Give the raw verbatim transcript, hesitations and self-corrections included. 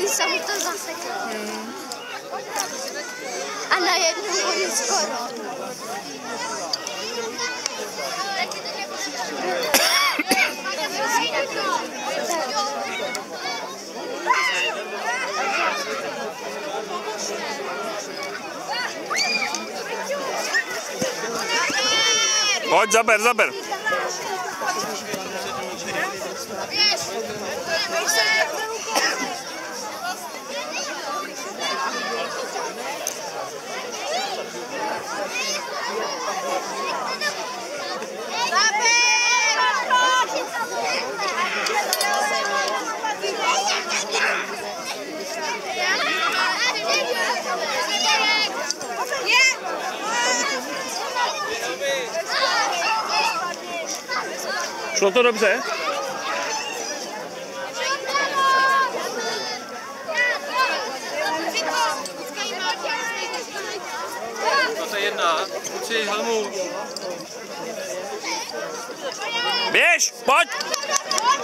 celý jsem to zasekl. Hmm. A najednou oni skoro. Pojď, zaber, zaber. Šlo to dobře? To je jedna. Kluci, helmu. Běž, pojď!